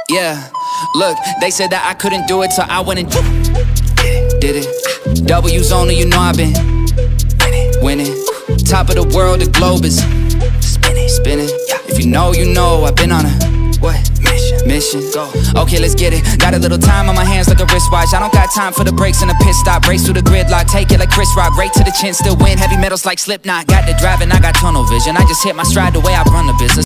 Yeah, look, they said that I couldn't do it, so I went and did it. W's only, you know I've been winning. Top of the world, the globe is spinning. If you know, you know, I've been on a mission. Go. Okay, let's get it. Got a little time on my hands like a wristwatch. I don't got time for the brakes and the pit stop. Race through the gridlock, take it like Chris Rock. Right to the chin, still win. Heavy metals like Slipknot. Got the driving, I got tunnel vision. I just hit my stride the way I run the business.